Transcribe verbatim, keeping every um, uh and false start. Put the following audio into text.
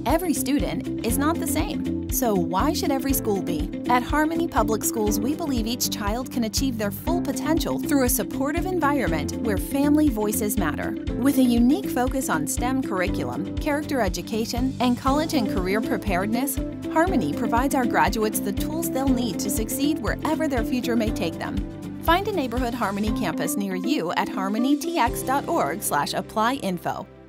Every student is not the same, so why should every school be? At Harmony Public Schools, we believe each child can achieve their full potential through a supportive environment where family voices matter. With a unique focus on STEM curriculum, character education, and college and career preparedness, Harmony provides our graduates the tools they'll need to succeed wherever their future may take them. Find a neighborhood Harmony campus near you at harmony t x dot org slash apply info.